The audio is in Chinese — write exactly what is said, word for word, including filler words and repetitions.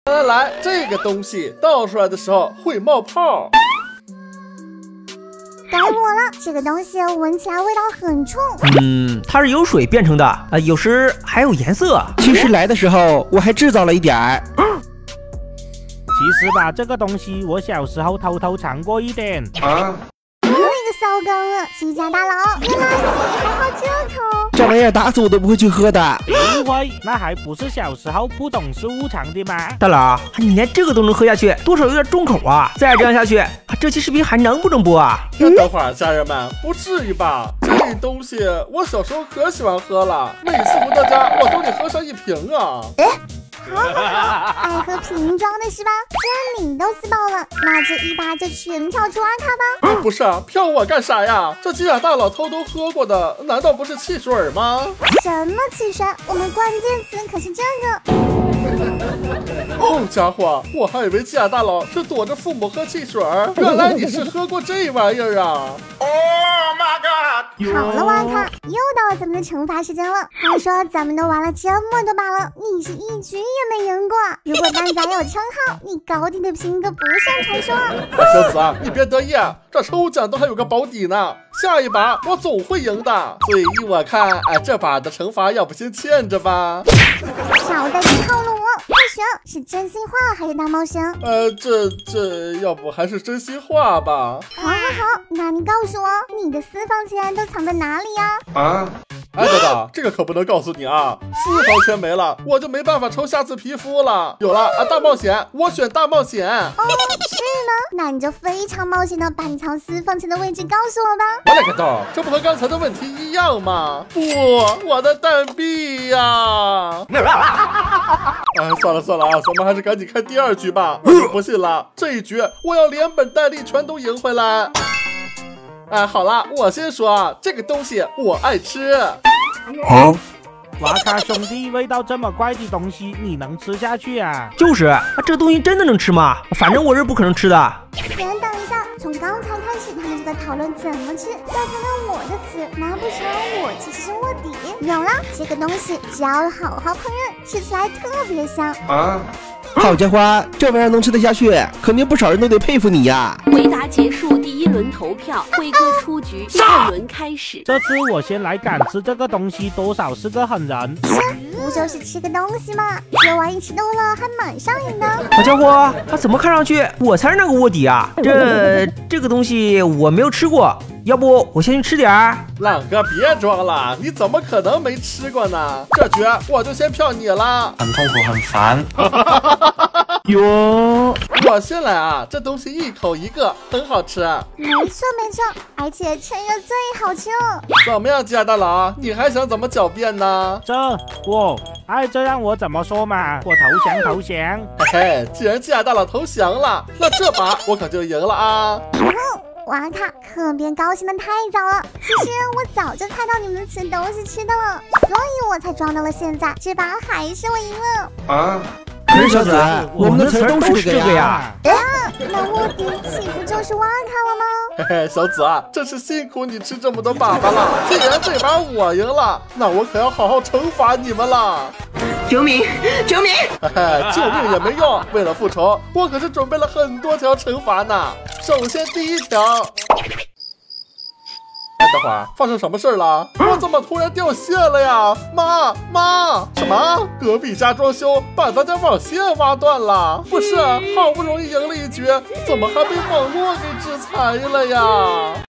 来来来，这个东西倒出来的时候会冒泡。 该我了，这个东西闻起来味道很冲。 嗯，它是由水变成的啊、呃，有时还有颜色。 其实来的时候我还制造了一点儿。 其实吧，这个东西我小时候偷偷尝过一点。啊！ 又一个骚梗了，机甲大佬，原来你还好这口。 这玩意儿打死我都不会去喝的。 不会，那还不是小时候不懂事误尝的吗？ 大佬，你连这个都能喝下去，多少有点重口啊！再这样下去，这期视频还能不能播啊？ 那等会儿，家人们，不至于吧？这东西我小时候可喜欢喝了，每次回到家我都得喝上一瓶啊。 哎。好好好，爱喝瓶装的是吧？既然你都自爆了，那就一把就全票出阿卡吧。 不是啊，票我干啥呀？这机甲大佬偷偷喝过的，难道不是汽水吗？ 什么汽水？我们关键词可是这个。 哦，家伙，我还以为机甲大佬是躲着父母喝汽水，原来你是喝过这玩意儿啊 ！Oh my god！ 好了，瓦卡，又到了咱们的惩罚时间了。话说咱们都玩了这么多把了，你是一局也没赢过。如果蛋仔有称号，你高低的拼个不算传说。 小子啊，你别得意，这抽奖都还有个保底呢。下一把我总会赢的，所以依我看，哎，这把的惩罚要不先欠着吧。 少带点套路我，快选，是真心话还是大冒险？ 呃，这这要不还是真心话吧。 好好好，那你告诉我，你的私房钱都藏在哪里呀？ 啊？哎，等等，这个可不能告诉你啊！私房钱没了，我就没办法抽下次皮肤了。有了啊，大冒险，我选大冒险。 哦，是吗？那你就非常冒险的把你藏私房钱的位置告诉我吧。 我勒个豆，这不和刚才的问题一样吗？不，我的蛋币呀！哎，算了算了啊，咱们还是赶紧看第二局吧。我就不信了，这一局我要连本带利全都赢回来。哎，好了，我先说啊，这个东西我爱吃。 好， 瓦卡兄弟，味道这么怪的东西，你能吃下去啊？ 就是，啊、这东西真的能吃吗？反正我是不可能吃的。 先等一下，从刚才开始，他们就在讨论怎么吃。再看看我的词，难不成我其实是卧底？有了，这个东西只要好好烹饪，吃起来特别香啊！好家伙，这玩意儿能吃得下去，肯定不少人都得佩服你呀！ 回答结束，第一轮投票，辉哥出局，第二轮开始。 这次我先来敢吃这个东西，多少是个狠人。 不就是吃个东西吗？这玩意吃多了还蛮上瘾的。 好家伙，他怎么看上去我才是那个卧底啊？这这个东西我没有吃过，要不我先去吃点儿。 浪哥别装了，你怎么可能没吃过呢？这局我就先票你了。 很痛苦，很烦。 哟， 我先来啊，这东西一口一个，很好吃。 没错没错，而且趁热最好吃哦。 怎么样，机甲大佬，你还想怎么狡辩呢？ 这我哎，这让我怎么说嘛？我投降投降。 嘿嘿，既然机甲大佬投降了，那这把我可就赢了啊。 瓦卡可别高兴的太早了，其实我早就猜到你们的词都是吃的了，所以我才装到了现在，这把还是我赢了。 啊！可是小子，我们的词都是这个呀。 啊，那卧底岂不就是瓦卡了吗？ 嘿嘿，小子啊，真是辛苦你吃这么多粑粑了。既然这把我赢了，那我可要好好惩罚你们了。 救命！救命！ 嘿嘿，救命也没用，为了复仇，我可是准备了很多条惩罚呢。首先第一条。哎，等会儿发生什么事了？我怎么突然掉线了呀？妈妈，什么？隔壁家装修把咱家网线挖断了？不是，好不容易赢了一局，怎么还被网络给制裁了呀？